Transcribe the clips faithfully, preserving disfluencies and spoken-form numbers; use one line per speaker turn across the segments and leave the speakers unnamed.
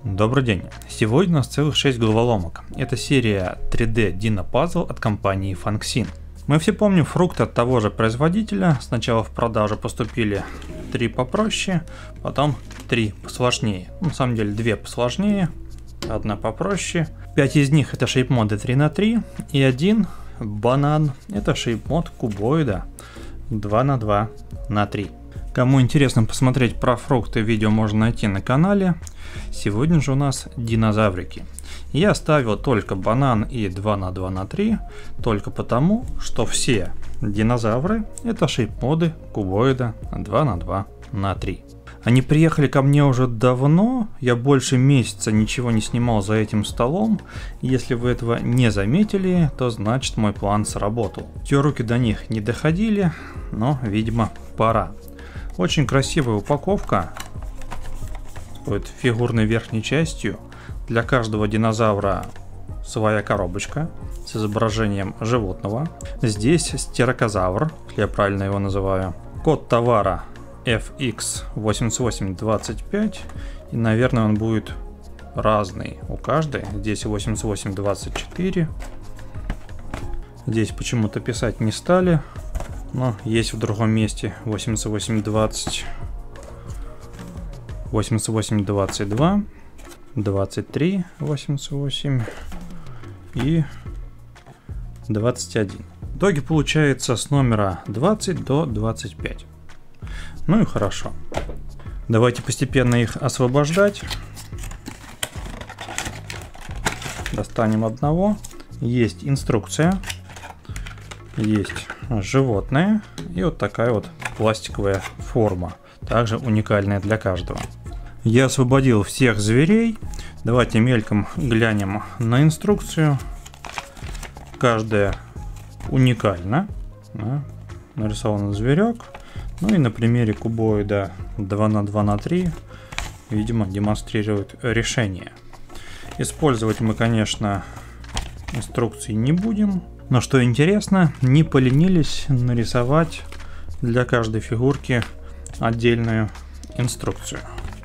Добрый день! Сегодня у нас целых шесть головоломок. Это серия три дэ Dino Puzzle от компании Function. Мы все помним фрукты от того же производителя. Сначала в продажу поступили три попроще, потом три посложнее. На самом деле две посложнее, одна попроще. Пять из них это шейп-моды три на три и один банан это шейп-мод кубоида два на два на три. Кому интересно посмотреть про фрукты, видео можно найти на канале. Сегодня же у нас динозаврики. Я оставил только банан и два на два на три, только потому, что все динозавры это шейп-моды кубоида два на два на три. Они приехали ко мне уже давно, я больше месяца ничего не снимал за этим столом. Если вы этого не заметили, то значит мой план сработал. Те руки до них не доходили, но видимо пора. Очень красивая упаковка с фигурной верхней частью. Для каждого динозавра своя коробочка с изображением животного. Здесь стирокозавр, я правильно его называю. Код товара эф икс восемьдесят восемь двадцать пять. И, наверное, он будет разный у каждой. Здесь восемьдесят восемь двадцать четыре. Здесь почему-то писать не стали. Но есть в другом месте восемьдесят восемь двадцать, восемьдесят восемь двадцать два, двадцать три восемьдесят восемь и двадцать один. В итоге получается с номера двадцать до двадцати пяти. Ну и хорошо. Давайте постепенно их освобождать. Достанем одного. Есть инструкция. Есть животное и вот такая вот пластиковая форма, также уникальная для каждого. Я освободил всех зверей. Давайте мельком глянем на инструкцию. Каждая уникальна. Да, нарисован зверек. Ну и на примере кубоида два на два на три, видимо, демонстрирует решение. Использовать мы, конечно, инструкции не будем. Но что интересно, не поленились нарисовать для каждой фигурки отдельную инструкцию.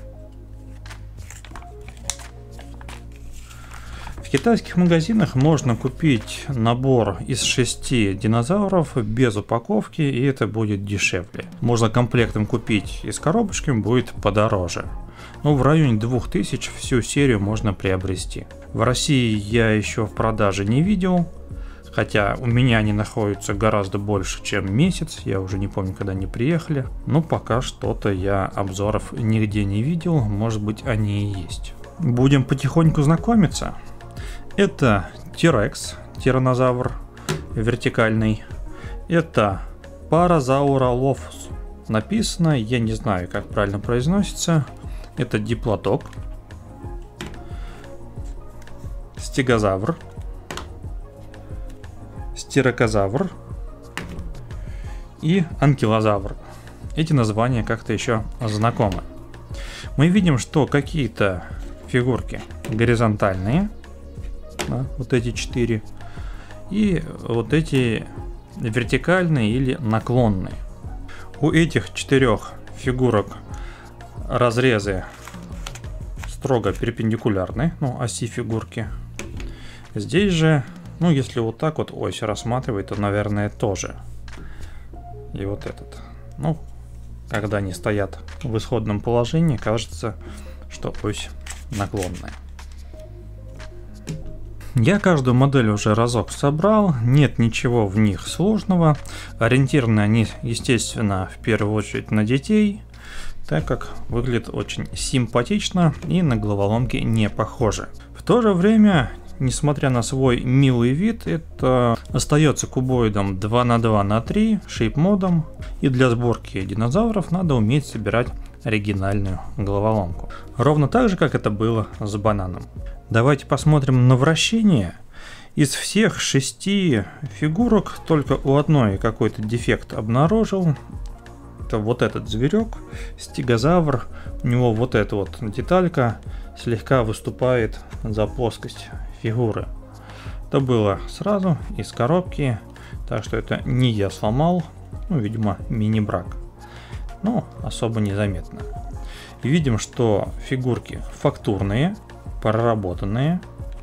В китайских магазинах можно купить набор из шести динозавров без упаковки, и это будет дешевле. Можно комплектом купить и с коробочками, будет подороже. Но в районе двух тысяч всю серию можно приобрести. В России я еще в продаже не видел. Хотя у меня они находятся гораздо больше, чем месяц. Я уже не помню, когда они приехали. Но пока что-то я обзоров нигде не видел. Может быть, они и есть. Будем потихоньку знакомиться. Это T-Rex, тираннозавр вертикальный. Это Parasaurolophus. Написано, я не знаю, как правильно произносится. Это диплодок. Стегозавр. Стирокозавр и анкилозавр. Эти названия как-то еще знакомы. Мы видим, что какие-то фигурки горизонтальные, да, вот эти четыре, и вот эти вертикальные или наклонные. У этих четырех фигурок разрезы строго перпендикулярны, ну, оси фигурки. Здесь же, ну, если вот так вот ось рассматривать, то, наверное, тоже. И вот этот. Ну, когда они стоят в исходном положении, кажется, что ось наклонная. Я каждую модель уже разок собрал, нет ничего в них сложного. Ориентированы они, естественно, в первую очередь на детей, так как выглядит очень симпатично и на головоломки не похожи. В то же время, несмотря на свой милый вид, это остается кубоидом два на два на три, шейп-модом. И для сборки динозавров надо уметь собирать оригинальную головоломку. Ровно так же, как это было с бананом. Давайте посмотрим на вращение. Из всех шести фигурок только у одной какой-то дефект обнаружил. Это вот этот зверек, стегозавр. У него вот эта вот деталька слегка выступает за плоскость фигуры. Это было сразу из коробки, так что это не я сломал, ну, видимо, мини-брак. Ну, особо незаметно. И видим, что фигурки фактурные, проработанные.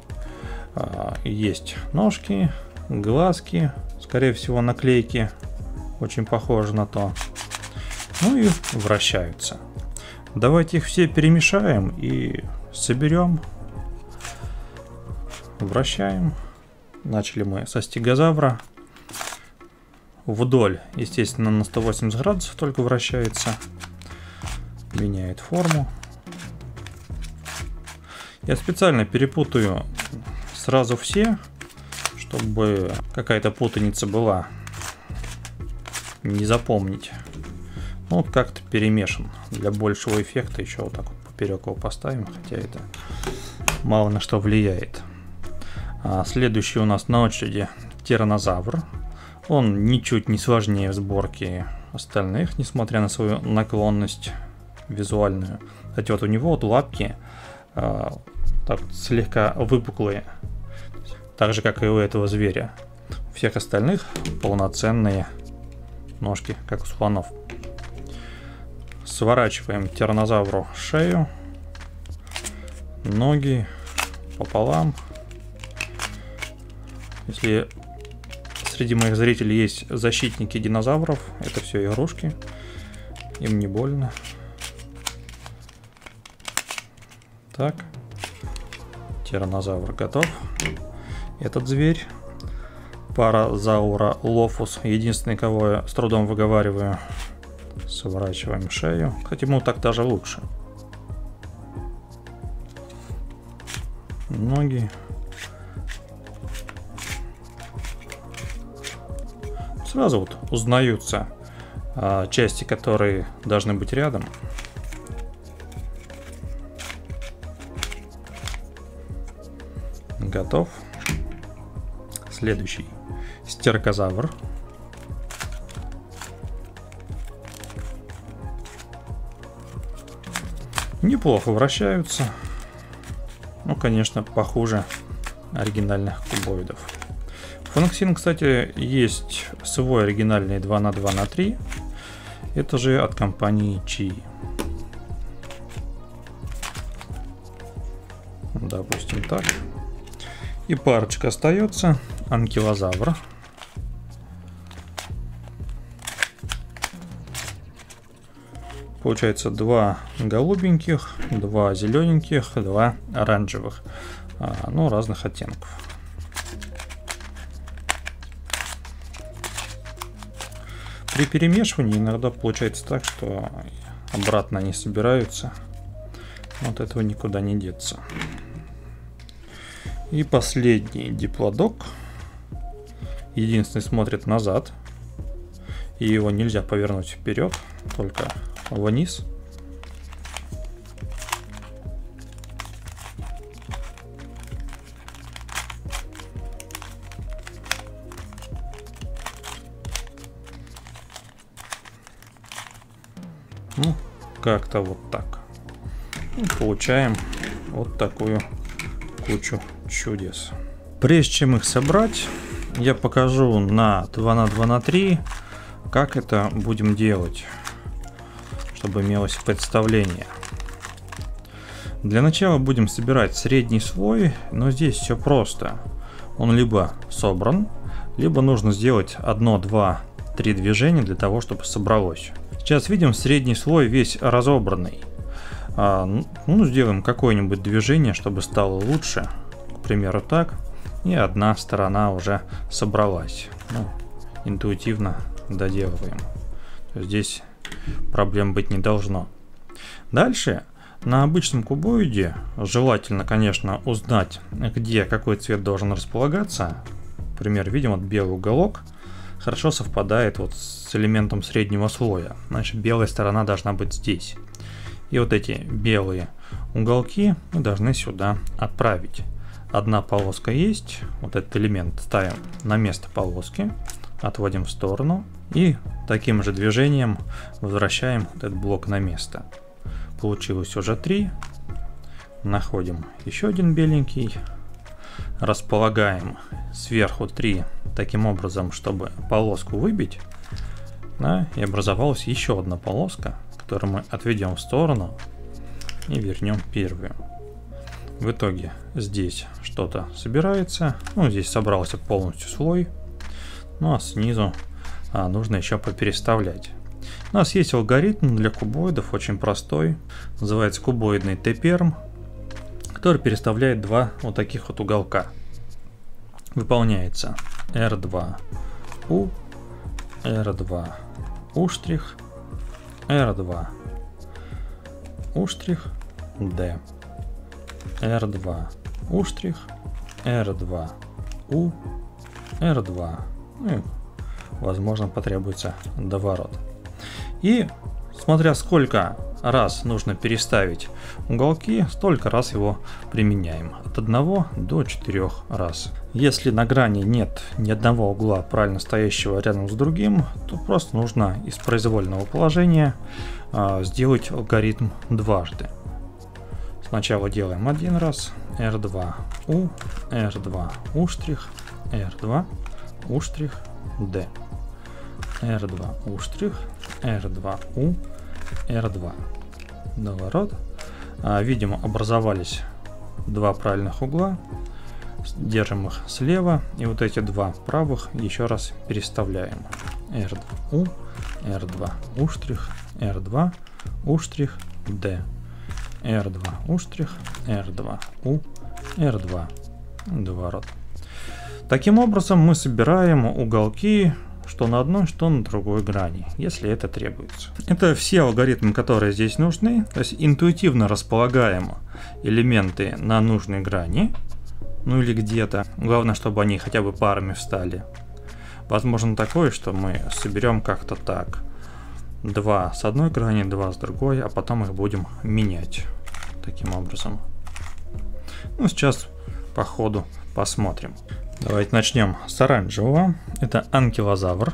Есть ножки, глазки, скорее всего наклейки, очень похожи на то. Ну и вращаются. Давайте их все перемешаем и соберем. Вращаем. Начали мы со стегозавра. Вдоль, естественно, на сто восемьдесят градусов только вращается. Меняет форму. Я специально перепутаю сразу все, чтобы какая-то путаница была. Не запомнить. Ну, вот как-то перемешан. Для большего эффекта еще вот так вот поперек его поставим, хотя это мало на что влияет. А следующий у нас на очереди тираннозавр. Он ничуть не сложнее в сборке остальных, несмотря на свою наклонность визуальную. Кстати, вот у него вот лапки э, так слегка выпуклые, так же как и у этого зверя. У всех остальных полноценные ножки, как у слонов. Сворачиваем тираннозавру шею, ноги пополам. Если среди моих зрителей есть защитники динозавров, это все игрушки, им не больно. Так, тираннозавр готов. Этот зверь, паразауролофус, единственный, кого я с трудом выговариваю. Сворачиваем шею. Кстати, ему так даже лучше. Ноги. Сразу вот узнаются а, части, которые должны быть рядом. Готов. Следующий. Стеркозавр. Неплохо вращаются. Ну, конечно, похуже оригинальных кубоидов. Фанксин, кстати, есть свой оригинальный два на два на три. Это же от компании Chi. Допустим, так. И парочка остается. Анкилозавр. Получается два голубеньких, два зелененьких, два оранжевых. А, ну, разных оттенков. При перемешивании иногда получается так, что обратно они собираются. Вот этого никуда не деться. И последний диплодок. Единственный смотрит назад. И его нельзя повернуть вперед, только вниз. Ну, как-то вот так. И получаем вот такую кучу чудес. Прежде чем их собрать, я покажу на два на два на три, как это будем делать, чтобы имелось представление. Для начала будем собирать средний слой, но здесь все просто. Он либо собран, либо нужно сделать одно, два, три движения для того, чтобы собралось. Сейчас видим средний слой весь разобранный. А, ну, сделаем какое-нибудь движение, чтобы стало лучше. К примеру, так. И одна сторона уже собралась. Ну, интуитивно доделываем. Здесь проблем быть не должно. Дальше на обычном кубоиде желательно, конечно, узнать, где какой цвет должен располагаться. Например, видим вот белый уголок хорошо совпадает вот с элементом среднего слоя. Значит, белая сторона должна быть здесь. И вот эти белые уголки мы должны сюда отправить. Одна полоска есть, вот этот элемент ставим на место полоски, отводим в сторону и таким же движением возвращаем этот блок на место. Получилось уже три. Находим еще один беленький, располагаем сверху три таким образом, чтобы полоску выбить, да, и образовалась еще одна полоска, которую мы отведем в сторону и вернем первую. В итоге здесь что-то собирается. Ну, здесь собрался полностью слой. Ну, а снизу а, нужно еще попереставлять. У нас есть алгоритм для кубоидов, очень простой. Называется кубоидный Т-перм, который переставляет два вот таких вот уголка. Выполняется эр два у, эр два у', эр два у', d, эр два у', эр два у, эр два. Ну и, возможно, потребуется доворот. И смотря сколько раз нужно переставить уголки, столько раз его применяем. От одного до четырёх раз. Если на грани нет ни одного угла правильно стоящего рядом с другим, то просто нужно из произвольного положения э, сделать алгоритм дважды. Сначала делаем один раз, эр два у, эр два у', эр два у', d, эр два у', эр два у, эр два. Доворот. А, видимо, образовались два правильных угла. Держим их слева. И вот эти два правых еще раз переставляем. эр два у, эр два у', эр два у', d, эр два у', эр два у, эр два. Доворот. Таким образом мы собираем уголки, что на одной, что на другой грани, если это требуется. Это все алгоритмы, которые здесь нужны. То есть интуитивно располагаем элементы на нужной грани, ну или где-то. Главное, чтобы они хотя бы парами встали. Возможно такое, что мы соберем как-то так. Два с одной грани, два с другой, а потом их будем менять таким образом. Ну, сейчас по ходу посмотрим. Давайте начнем с оранжевого. Это анкилозавр.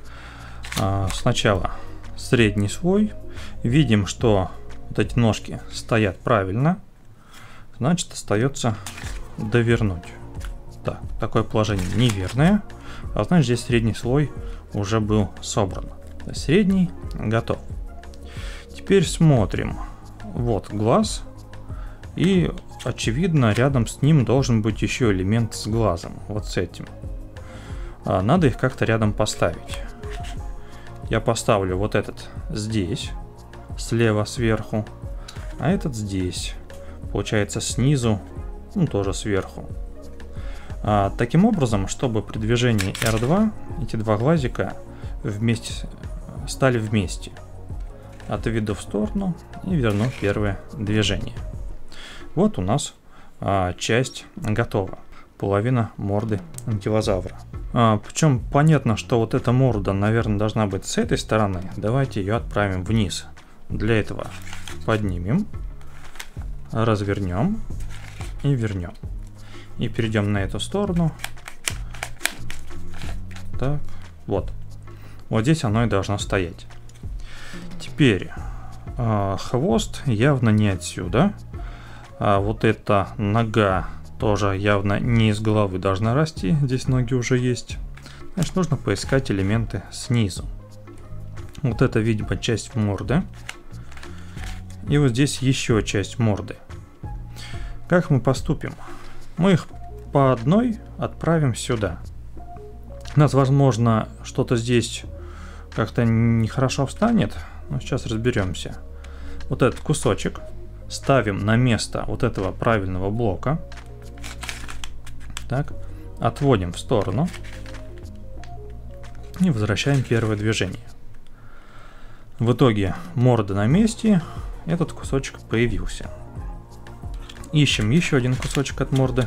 А, сначала средний слой. Видим, что вот эти ножки стоят правильно. Значит, остается довернуть. Так, такое положение неверное. А значит, здесь средний слой уже был собран. Средний готов. Теперь смотрим. Вот глаз. И очевидно, рядом с ним должен быть еще элемент с глазом. Вот с этим. А, надо их как-то рядом поставить. Я поставлю вот этот здесь, слева сверху, а этот здесь. Получается снизу, ну тоже сверху. А, таким образом, чтобы при движении эр два эти два глазика вместе стали вместе. Отведу в сторону и верну первое движение. Вот у нас а, часть готова. Половина морды анкилозавра. А, причем понятно, что вот эта морда, наверное, должна быть с этой стороны. Давайте ее отправим вниз. Для этого поднимем, развернем и вернем. И перейдем на эту сторону. Так, вот. Вот здесь оно и должно стоять. Теперь а, хвост явно не отсюда. А вот эта нога тоже явно не из головы должна расти. Здесь ноги уже есть. Значит, нужно поискать элементы снизу. Вот это, видимо, часть морды. И вот здесь еще часть морды. Как мы поступим? Мы их по одной отправим сюда. У нас, возможно, что-то здесь как-то нехорошо встанет. Но сейчас разберемся. Вот этот кусочек ставим на место вот этого правильного блока. Так, отводим в сторону и возвращаем первое движение. В итоге морда на месте, этот кусочек появился. Ищем еще один кусочек от морды.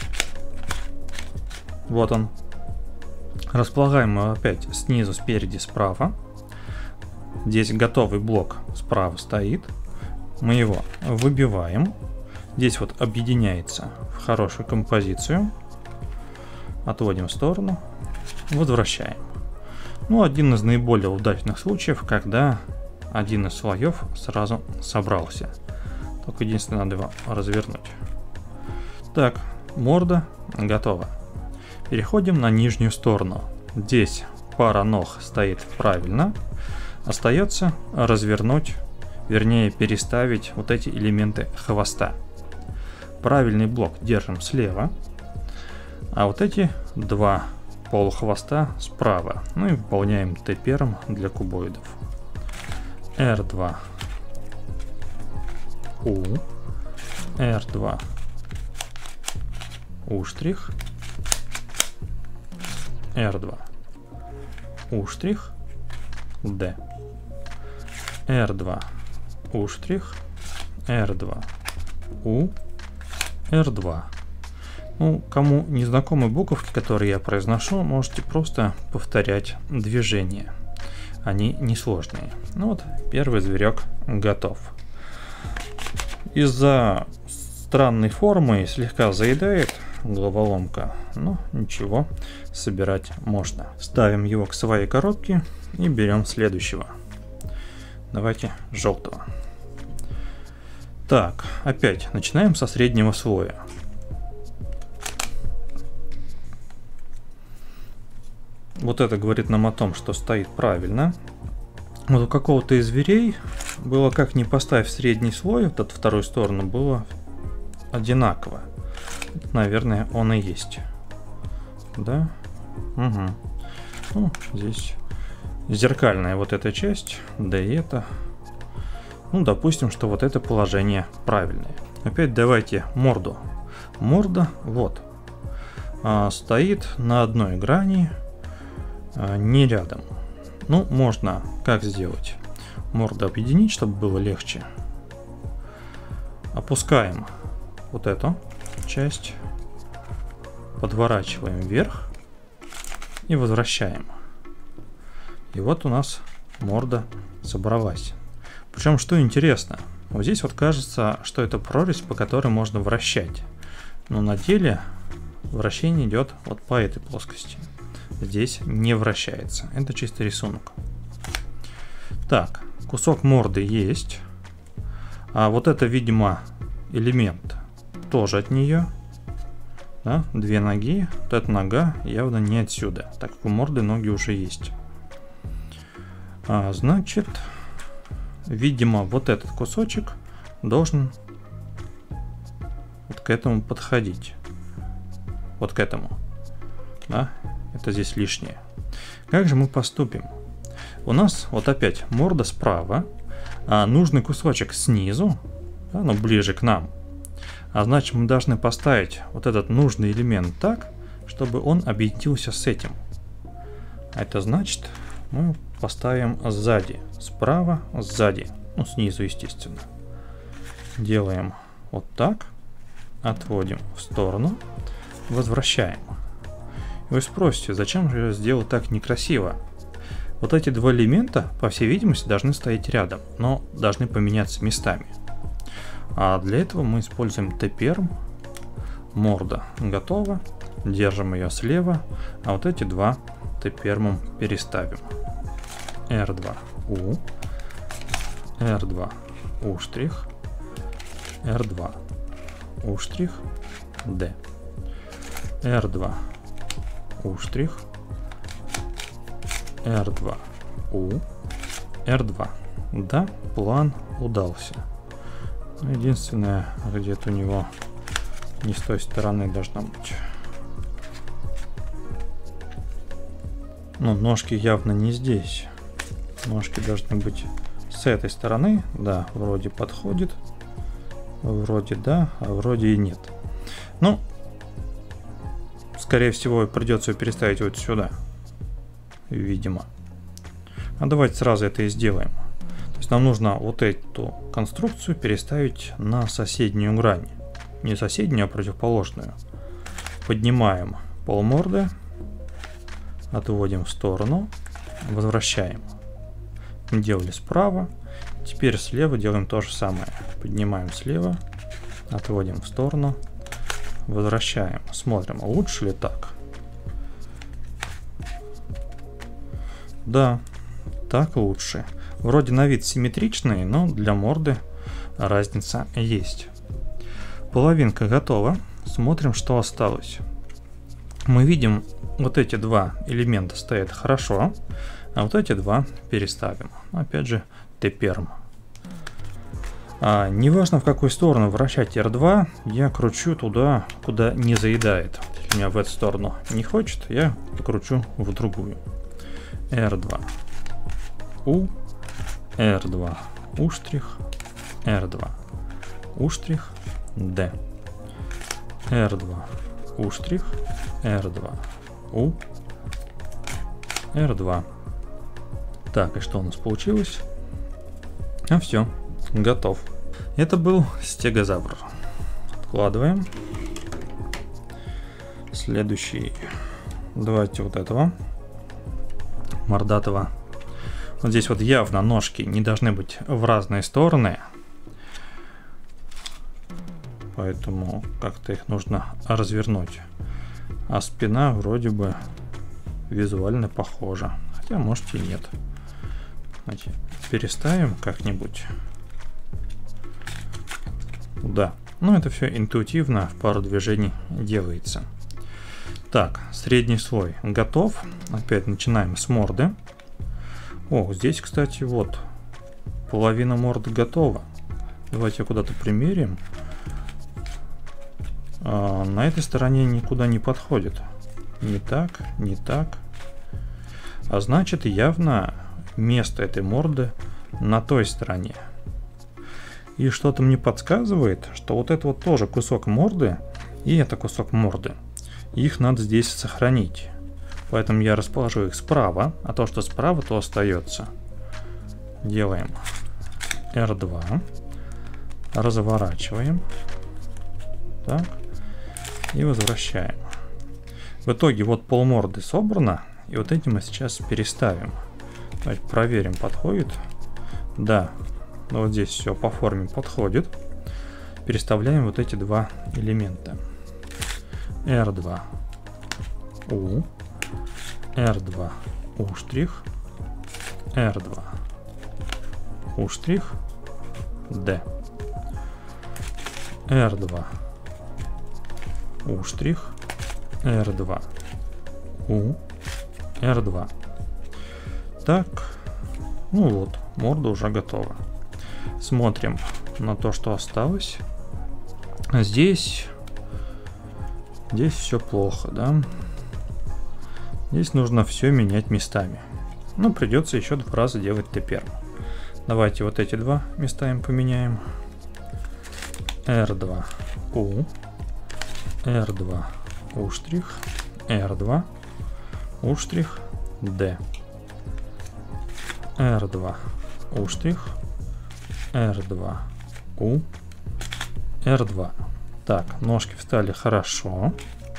Вот он. Располагаем его опять снизу, спереди, справа. Здесь готовый блок справа стоит. Мы его выбиваем. Здесь вот объединяется в хорошую композицию. Отводим в сторону. Возвращаем. Ну, один из наиболее удачных случаев, когда один из слоев сразу собрался. Только единственное, надо его развернуть. Так, морда готова. Переходим на нижнюю сторону. Здесь пара ног стоит правильно. Остается развернуть вернее переставить вот эти элементы хвоста. Правильный блок держим слева, а вот эти два полухвоста справа. Ну и выполняем Т первым для кубоидов. эр два У, эр два У штрих, эр два У штрих, Д, эр два У штрих, эр два У, эр два. Ну, кому не знакомы буковки, которые я произношу, можете просто повторять движения. Они несложные. Ну вот, первый зверек готов. Из-за странной формы слегка заедает головоломка, но ничего, собирать можно. Ставим его к своей коробке и берем следующего. Давайте желтого. Так, опять начинаем со среднего слоя. Вот это говорит нам о том, что стоит правильно. Вот у какого-то из зверей было, как ни поставь средний слой, вот от второй стороны было одинаково. Наверное, он и есть. Да? Угу. Ну, здесь зеркальная вот эта часть, да и это. Ну, допустим, что вот это положение правильное. Опять давайте морду. Морда, вот, а, стоит на одной грани, а, не рядом. Ну, можно как сделать? Морду объединить, чтобы было легче. Опускаем вот эту часть, подворачиваем вверх и возвращаем. И вот у нас морда собралась. Причем, что интересно, вот здесь вот кажется, что это прорезь, по которой можно вращать. Но на деле вращение идет вот по этой плоскости. Здесь не вращается. Это чисто рисунок. Так, кусок морды есть. А вот это, видимо, элемент тоже от нее. Да? Две ноги. Вот эта нога явно не отсюда, так как у морды ноги уже есть. А, значит, видимо, вот этот кусочек должен вот к этому подходить. Вот к этому. Да? Это здесь лишнее. Как же мы поступим? У нас вот опять морда справа, а нужный кусочек снизу, да, ну ближе к нам. А значит, мы должны поставить вот этот нужный элемент так, чтобы он объединился с этим. А это значит, мы поставим сзади, справа, сзади, ну снизу, естественно. Делаем вот так, отводим в сторону, возвращаем. И вы спросите, зачем же я сделал так некрасиво? Вот эти два элемента, по всей видимости, должны стоять рядом, но должны поменяться местами. А для этого мы используем Т один, морда готова, держим ее слева, а вот эти два Т один переставим. эр два У, эр два У штрих, эр два У штрих, Д, эр два У штрих, эр два У, эр два. Да, план удался. Единственное, где-то у него не с той стороны должно быть. Ну, ножки явно не здесь. Ножки должны быть с этой стороны. Да, вроде подходит. Вроде да, а вроде и нет. Ну, скорее всего, придется переставить вот сюда. Видимо. А давайте сразу это и сделаем. То есть нам нужно вот эту конструкцию переставить на соседнюю грань. Не соседнюю, а противоположную. Поднимаем полморды, отводим в сторону, возвращаем. Делали справа. Теперь слева делаем то же самое. Поднимаем слева, отводим в сторону, возвращаем. Смотрим, лучше ли так. Да, так лучше. Вроде на вид симметричный, но для морды разница есть. Половинка готова. Смотрим, что осталось. Мы видим, вот эти два элемента стоят хорошо, а вот эти два переставим. Опять же, Т один. А, неважно в какую сторону вращать эр два, я кручу туда, куда не заедает. Если у меня в эту сторону не хочет, я покручу в другую. эр два. У. эр два. У штрих. эр два. У штрих. Д. эр два. У штрих. эр два. У. эр два. Так, и что у нас получилось? А все, готов. Это был стегозавр. Откладываем. Следующий. Давайте вот этого. Мордатого. Вот здесь вот явно ножки не должны быть в разные стороны. Поэтому как-то их нужно развернуть. А спина вроде бы визуально похожа. Хотя может и нет. Давайте переставим как-нибудь. Да. Ну это все интуитивно в пару движений делается. Так, средний слой готов. Опять начинаем с морды. О, здесь, кстати, вот половина морды готова. Давайте куда-то примерим. А, на этой стороне никуда не подходит. Не так, не так. А значит, явно место этой морды на той стороне. И что-то мне подсказывает, что вот это вот тоже кусок морды, и это кусок морды. Их надо здесь сохранить. Поэтому я расположу их справа, а то, что справа, то остается. Делаем эр два. Разворачиваем. Так. И возвращаем. В итоге вот полморды собрано. И вот эти мы сейчас переставим. Давайте проверим, подходит. Да. Ну, вот здесь все по форме подходит. Переставляем вот эти два элемента. эр два. У. эр два. У штрих. эр два. У штрих. Д. эр два. У штрих. эр два. У. эр два. Так. Ну вот, морда уже готова. Смотрим на то, что осталось. Здесь... Здесь все плохо, да? Здесь нужно все менять местами. Ну, придется еще два раза делать т-перм. Давайте вот эти два местами поменяем. эр два. У. эр два. У штрих. эр два. У штрих. Д. эр два. У штрих. эр два. У. эр два. Так, ножки встали хорошо.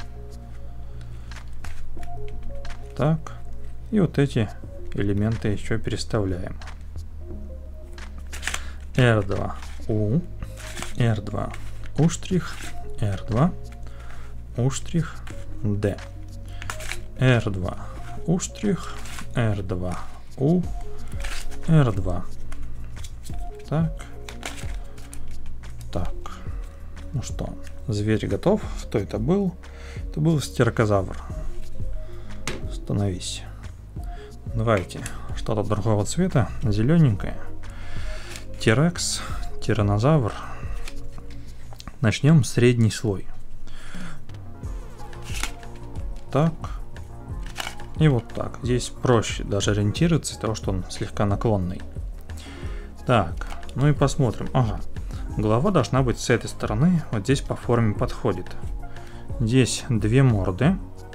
Так. И вот эти элементы еще переставляем. эр два. У. эр два. У штрих. эр два. У штрих. Д. эр два. У штрих. эр два. У. эр два. Так. Так. Ну что, зверь готов. Кто это был? Это был стегозавр. Становись. Давайте что-то другого цвета. Зелененькое. Тирекс. Тиранозавр. Начнем средний слой. Так. И вот так. Здесь проще даже ориентироваться из-за того, что он слегка наклонный. Так. Ну и посмотрим. Ага. Голова должна быть с этой стороны. Вот здесь по форме подходит. Здесь две морды.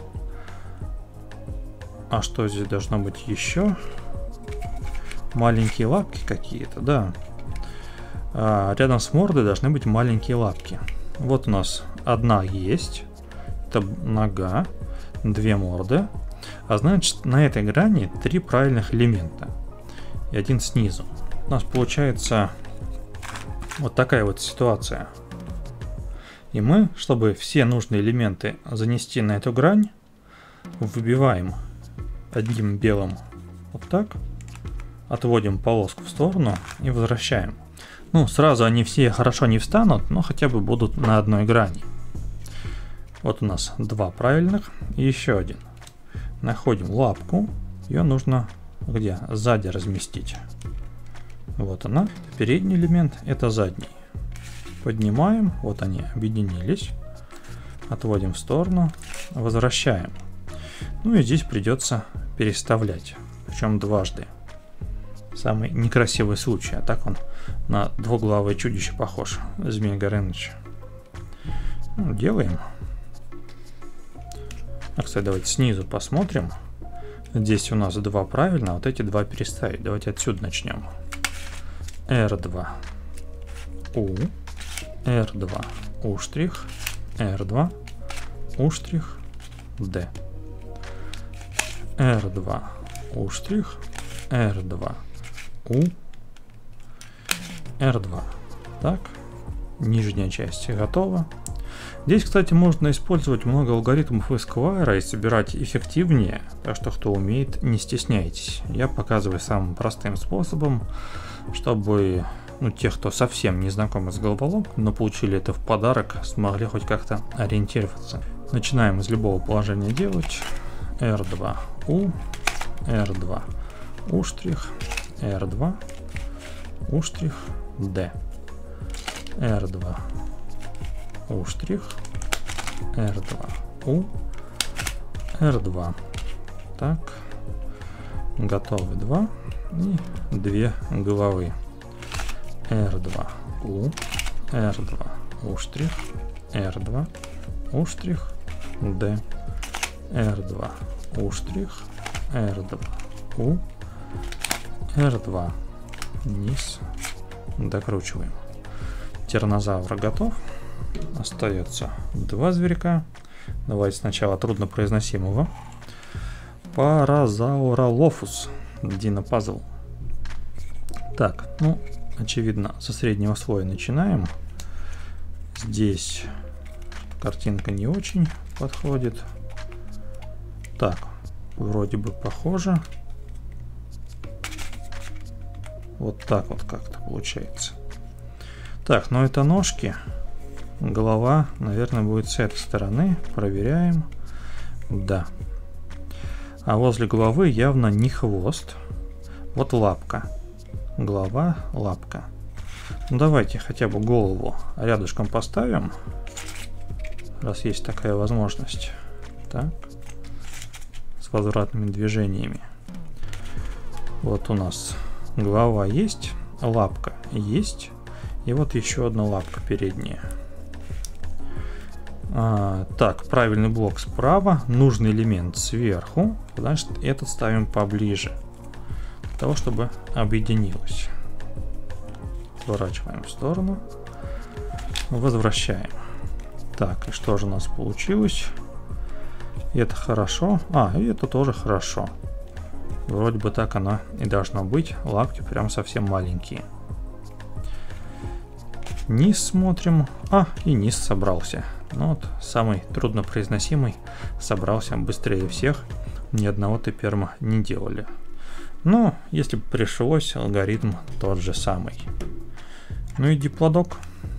А что здесь должно быть еще? Маленькие лапки какие-то, да. А рядом с мордой должны быть маленькие лапки. Вот у нас одна есть. Это нога. Две морды. А значит, на этой грани три правильных элемента. И один снизу. У нас получается... Вот такая вот ситуация. И мы, чтобы все нужные элементы занести на эту грань, выбиваем одним белым вот так, отводим полоску в сторону и возвращаем. Ну, сразу они все хорошо не встанут, но хотя бы будут на одной грани. Вот у нас два правильных и еще один. Находим лапку, ее нужно где? Сзади разместить. Вот она, передний элемент, это задний. Поднимаем, вот они объединились. Отводим в сторону, возвращаем. Ну и здесь придется переставлять, причем дважды. Самый некрасивый случай, а так он на двуглавое чудище похож, Змей Горыныч. Ну, делаем. А, кстати, давайте снизу посмотрим. Здесь у нас два правильно, а вот эти два переставить. Давайте отсюда начнем. эр два, У, эр два, У штрих, эр два, У штрих, Д. эр два, У штрих, эр два, У, эр два. Так, нижняя часть готова. Здесь, кстати, можно использовать много алгоритмов Esquire и собирать эффективнее, так что кто умеет, не стесняйтесь. Я показываю самым простым способом, чтобы ну, тех, кто совсем не знакомы с головоломкой, но получили это в подарок, смогли хоть как-то ориентироваться. Начинаем из любого положения делать. эр два, У, эр два, У штрих, эр два, У штрих, Д. эр два, У штрих, эр два, У, эр два. Так, готовы два и две головы. эр два, У, эр два, У штрих, эр два, У штрих, Д, эр два, У штрих, эр два, У, эр два. Низ докручиваем. Тираннозавр готов. Остается два зверька. Давайте сначала труднопроизносимого. Паразауролофус. Динопазл. Так, ну, очевидно, со среднего слоя начинаем. Здесь картинка не очень подходит. Так, вроде бы похоже. Вот так вот как-то получается. Так, ну это ножки. Голова, наверное, будет с этой стороны. Проверяем. Да. А возле головы явно не хвост. Вот лапка. Голова, лапка. Ну, давайте хотя бы голову рядышком поставим. Раз есть такая возможность. Так. С возвратными движениями. Вот у нас голова есть. Лапка есть. И вот еще одна лапка передняя. А, так, правильный блок справа, нужный элемент сверху, значит этот ставим поближе, для того, чтобы объединилось. Отворачиваем в сторону, возвращаем. Так, и что же у нас получилось? И это хорошо, а, и это тоже хорошо. Вроде бы так оно и должно быть, лапки прям совсем маленькие. Низ смотрим, а, и низ собрался. Ну вот, самый труднопроизносимый собрался быстрее всех. Ни одного теперма не делали. Но, если бы пришлось, алгоритм тот же самый. Ну и диплодок.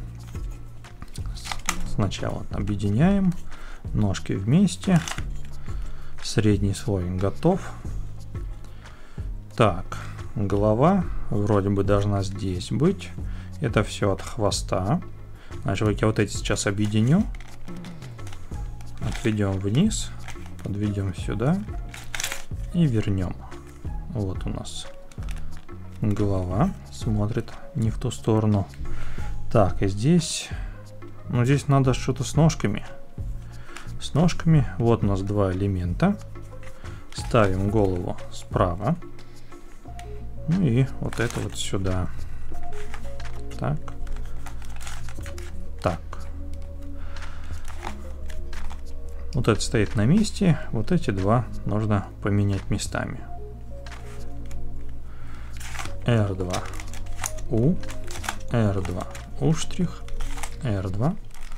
Сначала объединяем. Ножки вместе. Средний слой готов. Так, голова вроде бы должна здесь быть. Это все от хвоста. Значит, я вот эти сейчас объединю. Отведем вниз. Подведем сюда. И вернем. Вот у нас голова смотрит не в ту сторону. Так, и здесь... Ну, здесь надо что-то с ножками. С ножками. Вот у нас два элемента. Ставим голову справа. Ну и вот это вот сюда. Так. Так. Вот это стоит на месте. Вот эти два нужно поменять местами. эр два. У. эр два. У штрих. эр два.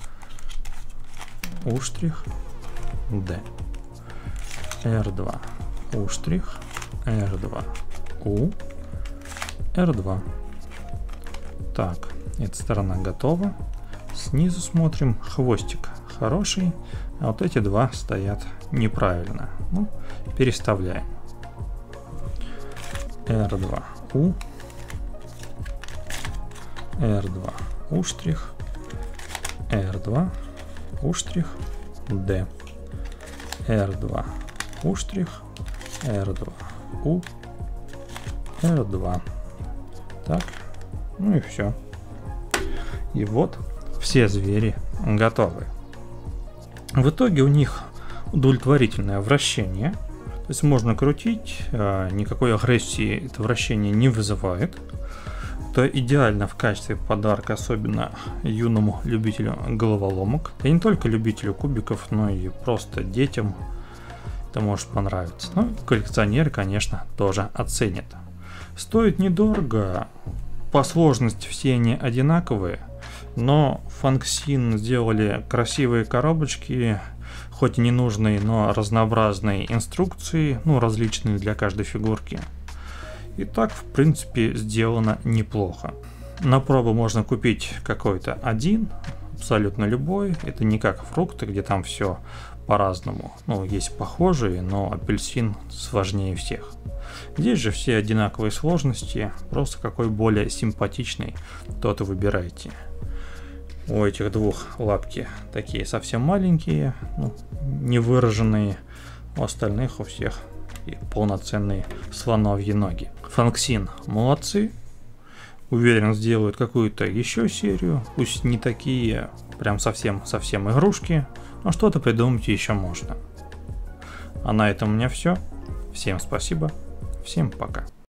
У штрих. Д. эр два. У штрих. эр два. У. эр два. Так, эта сторона готова. Снизу смотрим. Хвостик хороший. А вот эти два стоят неправильно. Ну, переставляем. эр два. У. эр два, У штрих, эр два, У штрих, D, эр два, У штрих, эр два, У, эр два. Так, ну и все. И вот все звери готовы. В итоге у них удовлетворительное вращение. То есть можно крутить, никакой агрессии это вращение не вызывает. Это идеально в качестве подарка, особенно юному любителю головоломок. И не только любителю кубиков, но и просто детям это может понравиться. Ну, коллекционеры, конечно, тоже оценят. Стоит недорого, по сложности все они одинаковые, но Function сделали красивые коробочки, хоть и ненужные, но разнообразные инструкции, ну, различные для каждой фигурки. И так, в принципе, сделано неплохо. На пробу можно купить какой-то один, абсолютно любой. Это не как фрукты, где там все по-разному. Ну, есть похожие, но апельсин сложнее всех. Здесь же все одинаковые сложности, просто какой более симпатичный, тот и выбирайте. У этих двух лапки такие совсем маленькие, ну, не выраженные. У остальных у всех и полноценные слоновьи ноги. Function молодцы. Уверен, сделают какую-то еще серию. Пусть не такие прям совсем-совсем игрушки, но что-то придумать еще можно. А на этом у меня все. Всем спасибо. Всем пока.